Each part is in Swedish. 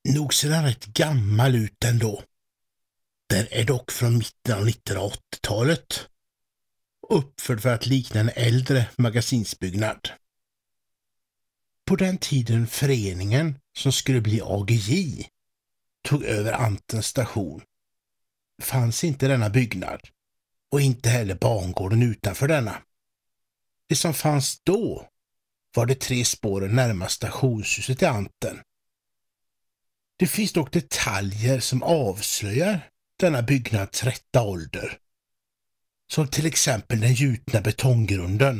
Nog ser den rätt gammal ut ändå. Den är dock från mitten av 1980-talet. Uppförd för att likna en äldre magasinsbyggnad. På den tiden föreningen som skulle bli AGJ tog över Antens station fanns inte denna byggnad och inte heller bangården utanför denna. Det som fanns då var de 3 spåren närmast stationshuset i Anten. Det finns dock detaljer som avslöjar denna byggnads rätta ålder. Som till exempel den gjutna betonggrunden.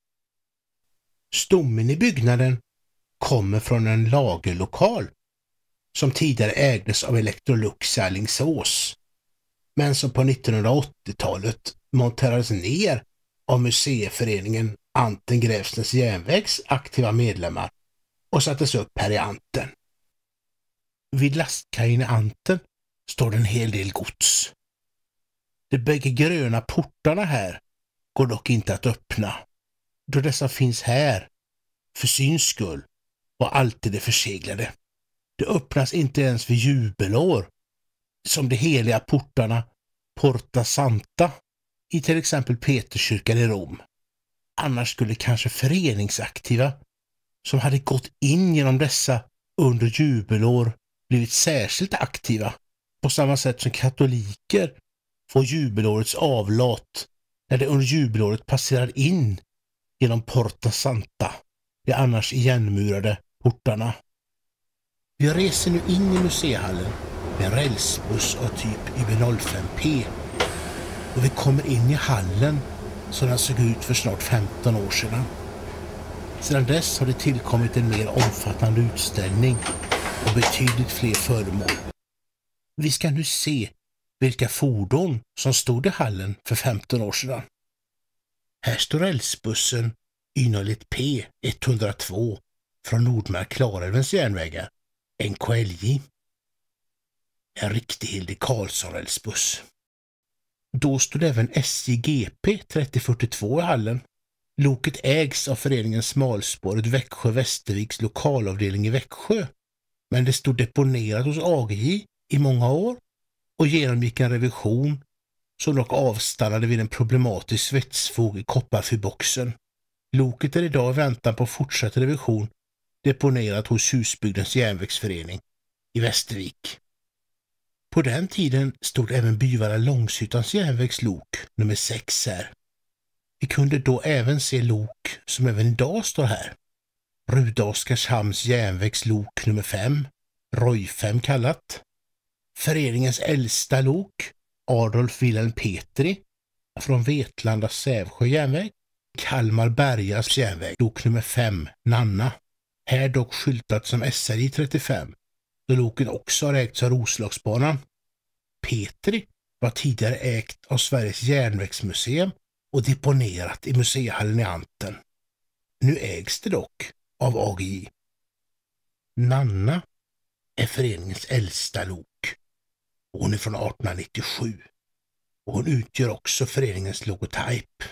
Stommen i byggnaden kommer från en lagerlokal som tidigare ägdes av Electrolux i Alingsås, men som på 1980-talet monterades ner av museiföreningen Anten Gräfsnäs järnvägs aktiva medlemmar och sattes upp här i Anten. Vid lastkajen i Anten står det en hel del gods. De bägge gröna portarna här går dock inte att öppna, då dessa finns här för syns skull och alltid är förseglade. Det öppnas inte ens vid jubelår, som de heliga portarna Porta Santa i till exempel Peterskyrkan i Rom. Annars skulle kanske föreningsaktiva som hade gått in genom dessa under jubelår blivit särskilt aktiva, på samma sätt som katoliker får jubelårets avlat när de under jubelåret passerar in genom Porta Santa, de annars igenmurade portarna. Vi reser nu in i museihallen med en rälsbuss av typ UB05P och vi kommer in i hallen som den såg ut för snart 15 år sedan. Sedan dess har det tillkommit en mer omfattande utställning och betydligt fler föremål. Vi ska nu se vilka fordon som stod i hallen för 15 år sedan. Här står rälsbussen Y01P 102 från Nordmark-Klarälvens järnvägar, NKLJ. En riktig Hilde Karlsson-rälsbuss. Då stod även SJGP 3042 i hallen. Loket ägs av föreningen Smalspåret Växjö-Västerviks lokalavdelning i Växjö, men det stod deponerat hos AGJ i många år och genomgick en revision som dock avstannade vid en problematisk svetsfog i kopparfyrboxen. Loket är idag i väntan på fortsatt revision deponerat hos Husbygdens järnvägsförening i Västervik. På den tiden stod även Byvalla Långshyttans järnvägslok nummer 6 här. Vi kunde då även se lok som även idag står här. Ruda Oskarshamns järnvägslok nummer 5, Roy 5 kallat. Föreningens äldsta lok, Adolf Wilhelm Petri, från Vetlanda Sävsjö järnväg. Kalmar Bergas järnväg, lok nummer 5, Nanna. Här dock skyltat som SRJ 35, då loket också har ägts av Roslagsbanan. Petri var tidigare ägt av Sveriges järnvägsmuseum och deponerat i museihallen i Anten. Nu ägs det dock av AGJ. Nanna är föreningens äldsta lok. Hon är från 1897 och hon utgör också föreningens logotyp.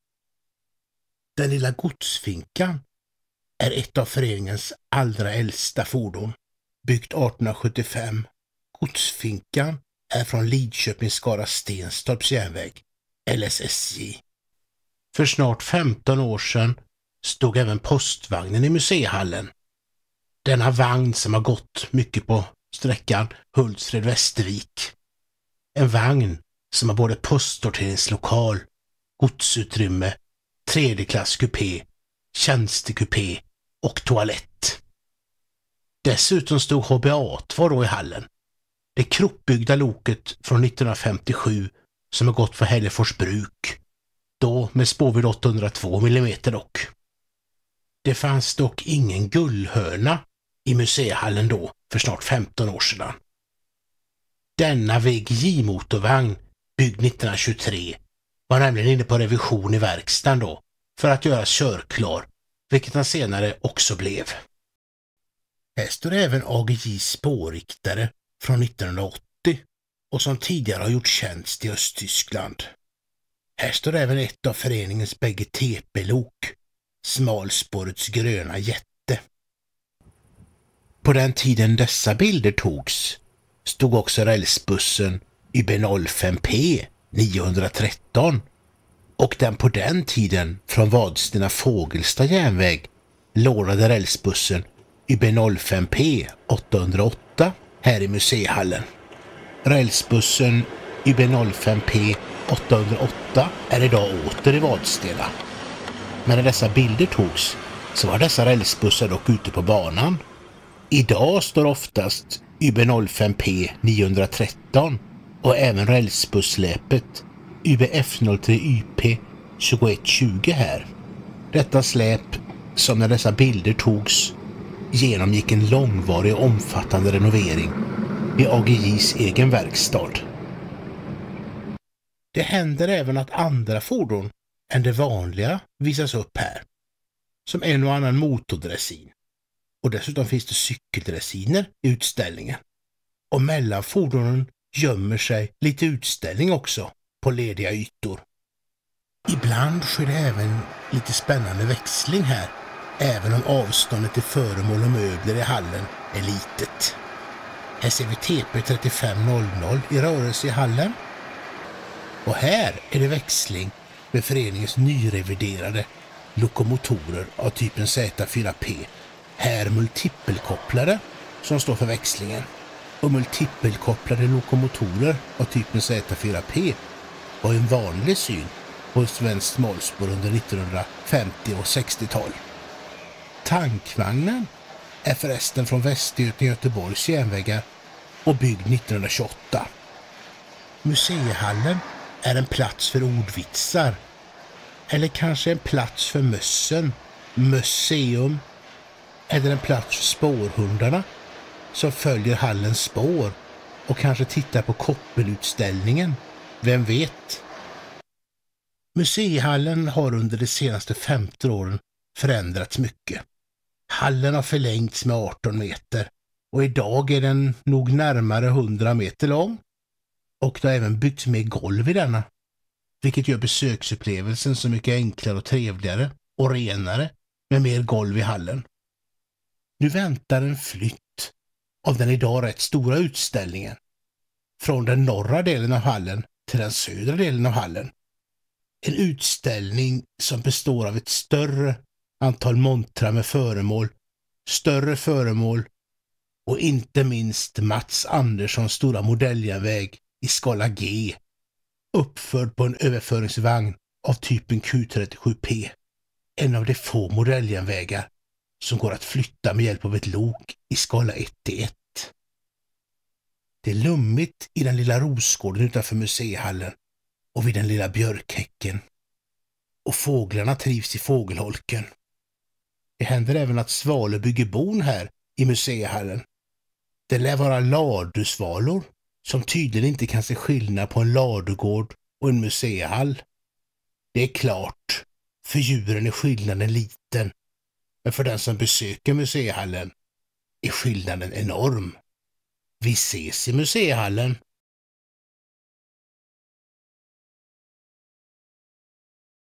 Den lilla godsfinkan är ett av föreningens allra äldsta fordon, byggt 1875. Godsfinkan är från Lidköping-Skara-Stenstorps järnväg, LSSJ. För snart 15 år sedan stod även postvagnen i museihallen. Denna vagn som har gått mycket på sträckan Hultsfred-Västervik. En vagn som har både postsorteringslokal, godsutrymme, 3D-klass kupé, tjänstekupé och toalett. Dessutom stod HBA2 då i hallen. Det kroppbyggda loket från 1957 som har gått för Hällefors bruk, då med spårvidd 802 mm dock. Det fanns dock ingen gullhörna i museihallen då för snart 15 år sedan. Denna VGJ-motorvagn, byggd 1923, var nämligen inne på revision i verkstaden då för att göras körklar, vilket han senare också blev. Här står även AGJs spårriktare från 1980 och som tidigare har gjort tjänst i Östtyskland. Här står även ett av föreningens bägge TP-lok, Smalspårets gröna jätte. På den tiden dessa bilder togs stod också rälsbussen YB05P 913 och den på den tiden från Vadstena Fågelsta järnväg lånade rälsbussen YB05P 808 här i museihallen. Rälsbussen YB05P 808 är idag åter i Vadstena. Men när dessa bilder togs så var dessa rälsbussar dock ute på banan. Idag står oftast YB05P 913 och även rälsbussläpet YBF03YP 2120 här. Detta släp som när dessa bilder togs genomgick en långvarig och omfattande renovering i AGJs egen verkstad. Det händer även att andra fordon än det vanliga visas upp här, som en och annan motordressin. Och dessutom finns det cykeldressiner i utställningen. Och mellan fordonen gömmer sig lite utställning också på lediga ytor. Ibland sker det även lite spännande växling här, även om avståndet till föremål och möbler i hallen är litet. Här ser vi TP 3500 i rörelse i hallen. Och här är det växling med föreningens nyreviderade lokomotorer av typen Z4P. Här multipelkopplare som står för växlingen. Och multipelkopplade lokomotorer av typen Z4P var en vanlig syn på svenskt smalspår under 1950- och 60-tal. Tankvagnen är förresten från Västergötland Göteborgs järnvägar och byggd 1928. Museihallen är en plats för ordvitsar, eller kanske en plats för mössen, museum, eller en plats för spårhundarna som följer hallens spår och kanske tittar på koppelutställningen, vem vet? Museihallen har under de senaste 50 åren förändrats mycket. Hallen har förlängts med 18 meter och idag är den nog närmare 100 meter lång. Och det har även byggts med golv i denna, vilket gör besöksupplevelsen så mycket enklare och trevligare och renare med mer golv i hallen. Nu väntar en flytt av den idag rätt stora utställningen från den norra delen av hallen till den södra delen av hallen. En utställning som består av ett större antal montrar med föremål, större föremål och inte minst Mats Anderssons stora modelljärnväg i skala G, uppförd på en överföringsvagn av typen Q37P, en av de få modelljärnvägar som går att flytta med hjälp av ett lok i skala 1:1. Det är lummigt i den lilla rosgården utanför museihallen och vid den lilla björkhäcken. Och fåglarna trivs i fågelholken. Det händer även att svalor bygger bon här i museihallen. Det lär vara ladusvalor som tydligen inte kan se skillnad på en ladugård och en museihall. Det är klart, för djuren är skillnaden liten, men för den som besöker museihallen är skillnaden enorm. Vi ses i museihallen.